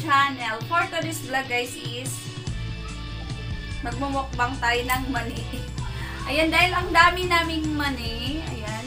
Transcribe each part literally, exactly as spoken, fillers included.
channel. For today's vlog guys is magmumukbang tayo ng mani. Ayan, dahil ang dami naming mani. Ayan.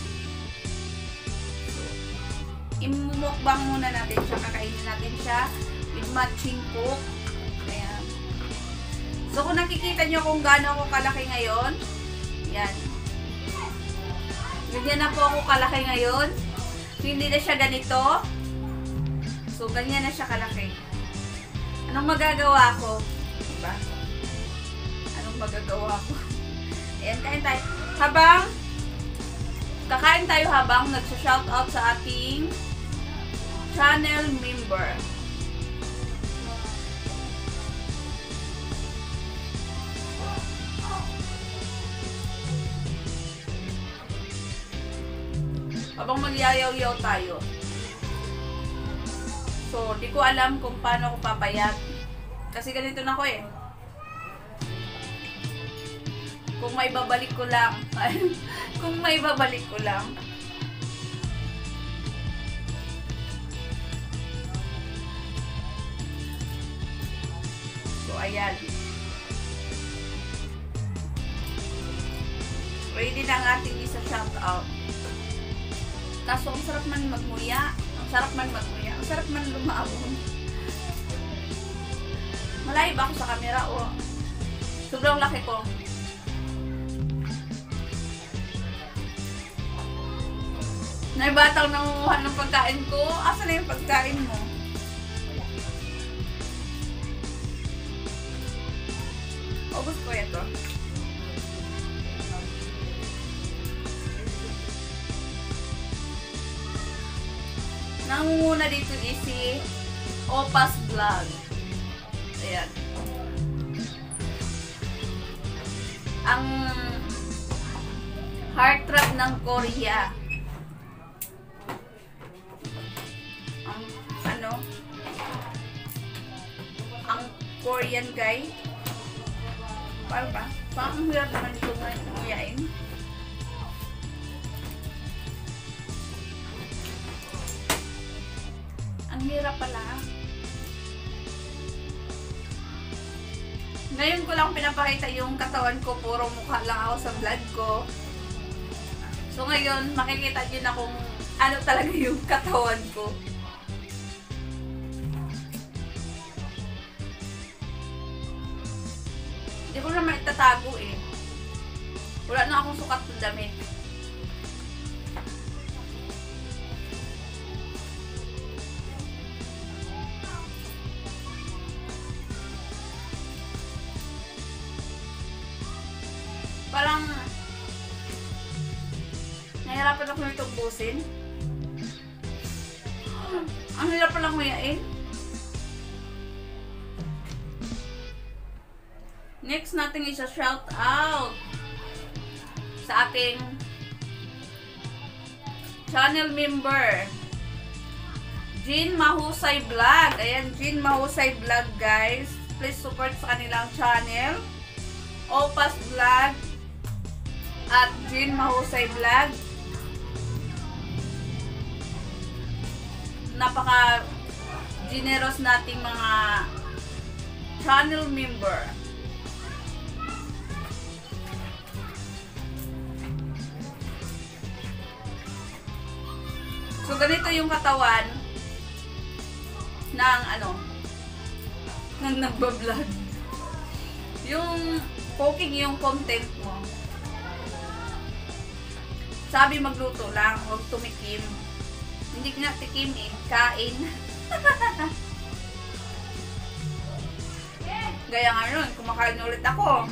Imumukbang muna natin siya. Kakainin natin siya with matching cook. Ayan. So kung nakikita nyo kung gaano ako kalaki ngayon, ayan. Ganyan na po ako kalaki ngayon. Hindi na siya ganito. So, ganyan na siya kalaki. Anong magagawa ko? Diba? Anong magagawa ko? Ayan, kain tayo. Habang, kakain tayo habang nagsha-shoutout sa ating channel member. Habang magyayaw-yaw tayo. So, di ko alam kung paano ako papayat. Kasi ganito na ko eh. Kung may babalik ko lang. Kung may babalik ko lang. So, ayan. Ready na ang ating isa shoutout. Kaso, ang sarap man magmuya. Ang sarap man magmuya. Ang sarap man lumabon. Malayo ba ako sa camera o? Sobrang laki ko. Naibatang nangunguha ng pagkain ko. Asa na yung pagkain mo? Ubus ko ito. Nangunguna dito is si Opas Vlog. Ayan. Ang heartthrob ng Korea. Ang ano? Ang Korean guy. Paano ba? Parang hirap naman ito ngayain. Ang hirap pala. Ngayon ko lang pinapakita yung katawan ko. Puro mukha lang ako sa vlog ko. So ngayon, makikita nyo na kung ano talaga yung katawan ko. Hindi ko naman itatago eh. Wala na akong sukat na damit. Parang nahirapan ako nito ubusin. Ang hirap palang nguyain. Next natin isa shout out sa ating channel member Jean Mahusay Vlog. Ayan, Jean Mahusay Vlog guys. Please support sa kanilang channel. Opas Vlog at Jean Mahusay Vlog. Napaka generous nating mga channel member. So ganito yung katawan ng ano ng nagbablog. Yung cooking yung content mo. Sabi magluto lang, huwag tumikim. Hindi nga tikim eh, kain. Gaya nga nun, kumakain ulit ako.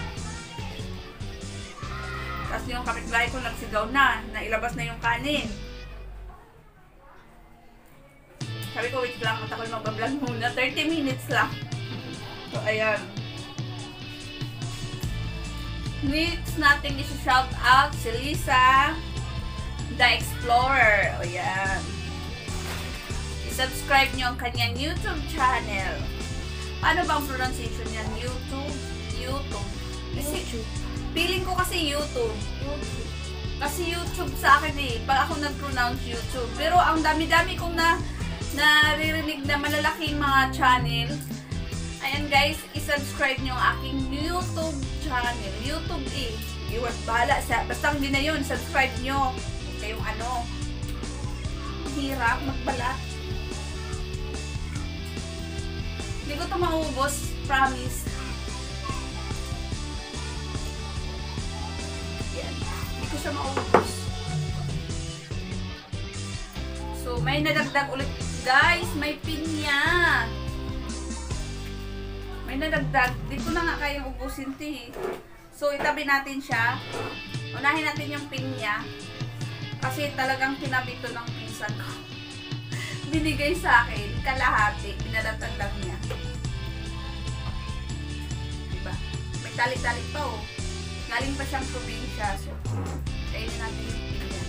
Tapos yung kapitbahay ko nagsigaw na, nailabas na yung kanin. Sabi ko, wait lang, at ako'y magbablog muna. thirty minutes lang. So, ayan. Next natin isi-shout out si Lisa the Explorer. O yan. I-subscribe nyo ang kanyang YouTube channel. Paano ba ang pronunciation yan? YouTube? YouTube. Kasi, YouTube. Feeling ko kasi YouTube. YouTube. Kasi YouTube sa akin eh. Pag ako nag-pronounce YouTube. Pero ang dami-dami kong na naririnig na malalaking mga channel. Ayan guys, isubscribe nyo ang aking YouTube channel. YouTube eh. Iwan, bahala sa, basta hindi na yun, subscribe nyo. Huwag kayong ano, hirap magbalat. Hindi ko ito maubos, promise. Yan, hindi ko siya maubos. So, may nadagdag ulit guys, may pinya. May nadagdag, di ko na nga kaya ubusin ito eh. So, itabi natin siya. Unahin natin yung pinya. Kasi talagang tinabi ito ng pinsan ko. Binigay sa akin, kalahati. Pinalatan lang niya. Diba? May tali-tali pa oh. Galing pa siyang probinsya. So, kainin natin yung pinya.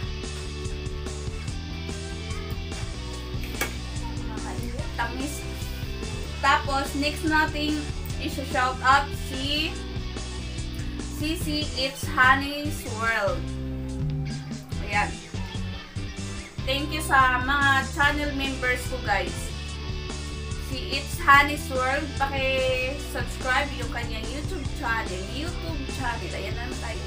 Tamis. Tapos, next natin i-shout out si C C It's Honey's World. Ayan. Thank you sa mga channel members ko guys. Si It's Honey's World, paki-subscribe yung kanyang YouTube channel. YouTube channel. Ayan na tayo.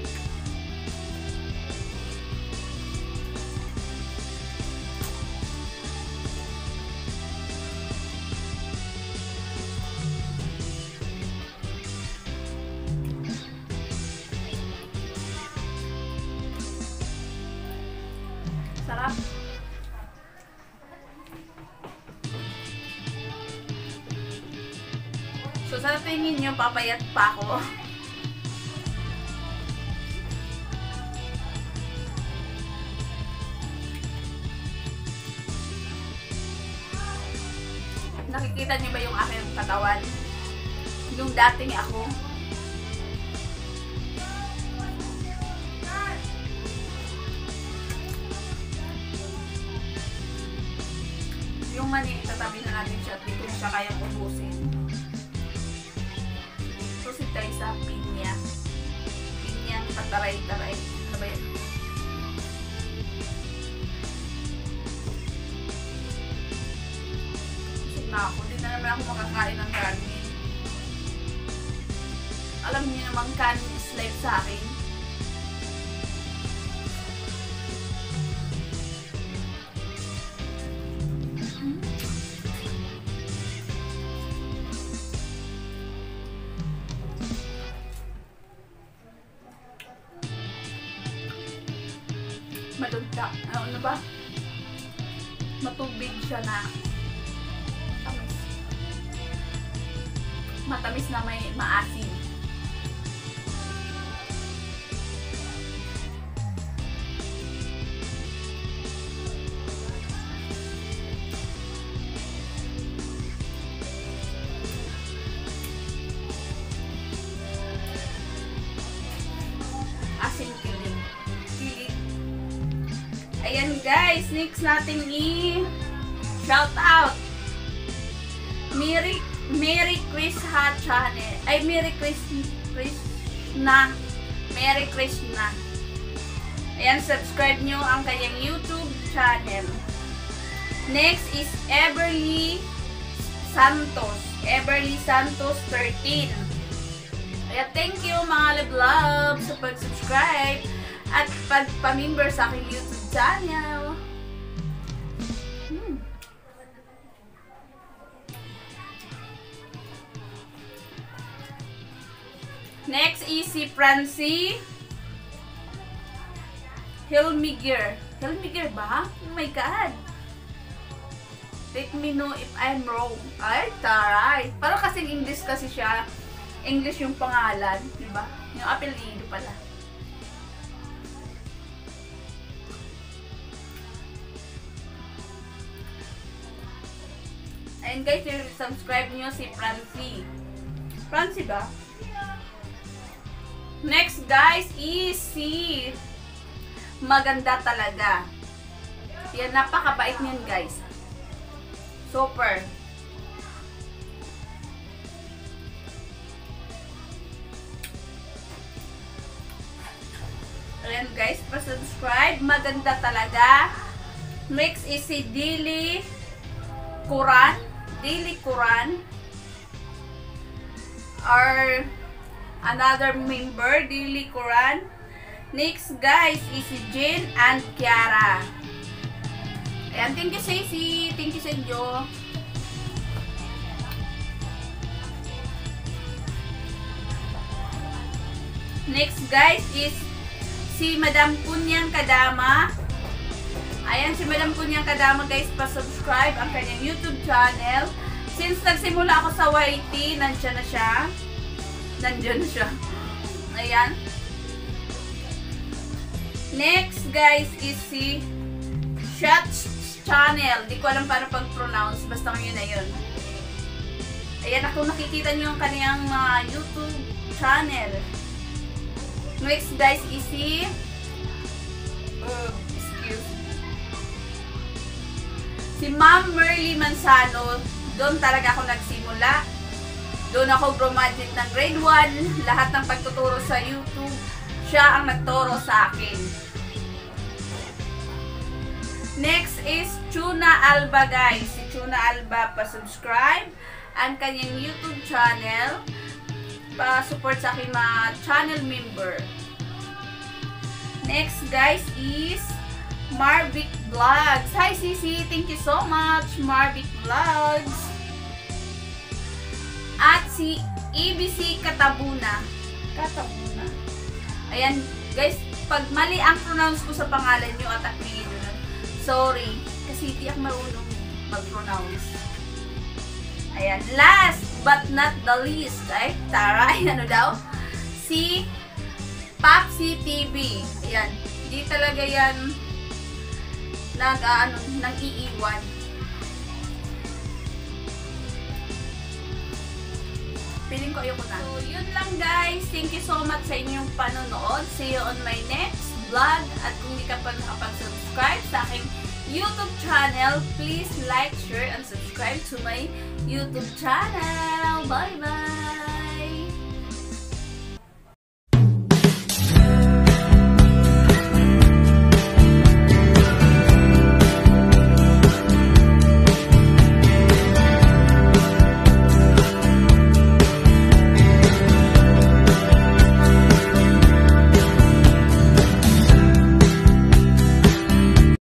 Sarap. So, sa tingin nyo, papayat pa ako. Nakikita nyo ba yung aking katawan? Yung dating ako. Yung mani, tatabi na natin siya at dito siya kayang ubusin. Proceed tayo sa pinya. Pinyang pataray-taray. Ano ba yan? Busog na ako. Hindi na naman ako makakain ng kanin. Alam niyo naman, kanin is life sa akin. Malugta. Ano ba? Matubig siya na tamis. Matamis na may maasim. Asin kiling. Ayan guys, next natin i-shout out. Merry, Merry Krishna channel. Ay, Merry Krishna. Merry Krishna. Ayan, subscribe nyo ang kanyang YouTube channel. Next is Everly Santos. Everly Santos thirteen. Ayan, thank you mga love sa pag-subscribe at pag-pamember sa aking YouTube channel. Hmm. Next is si Francie Hilmiger. Hilmiger ba? Oh my God. Let me know if I'm wrong. Ay, taray. Parang kasing English kasi siya. English yung pangalan, di ba? Yung apelyido pala. And guys, subscribe nyo si Francie. Francie ba? Next guys is si Maganda Talaga. Yan, napakabait niyan guys. Super. Ayan guys, pa-subscribe. Maganda Talaga. Next is si Dili Quran. Dili Quran. Or another member, Dili Quran. Next guys is si Jane and Kiara. Ayan, thank you Stacy. Thank you Senjo. Next guys is si Madam Kunyang Kadama. Ayan, si Madam Kunyang Kadama guys, pa-subscribe ang kanyang YouTube channel. Since nagsimula ako sa Y T, nandiyan na siya. Nandiyan na siya. Ayan. Next guys is si Shots Channel. Di ko alam paano pag-pronounce. Basta yun na yun. Ayan, ako nakikita nyo yung kaniyang uh, YouTube channel. Next guys is si uh, excuse si Ma'am Merly Manzano. Doon talaga ako nagsimula. Doon ako graduate ng grade one. Lahat ng pagtuturo sa YouTube, siya ang nagturo sa akin. Next is Chuna Alba guys. Si Chuna Alba, pa-subscribe ang kanyang YouTube channel. Pa-support sa aking mga channel member. Next guys is Marvic Vlogs. Hi Sisi, thank you so much Marvic Vlogs. At si A B C Katabuna. Katabuna. Ayan guys, pag mali ang pronounce ko sa pangalan nyo at akmingin nyo na, sorry, kasi di ako marunong mag-pronounce. Ayan, last but not the least, ay, taray, ano daw? Si Papsi T V. Ayan, di talaga yan nag, uh, ano, nag-iiwan. Piling ko ayoko na. So, yun lang guys. Thank you so much sa inyong panonood. See you on my next vlog. At kung hindi ka pa nakapag-subscribe sa aking YouTube channel, please like, share, and subscribe to my YouTube channel. Bye-bye!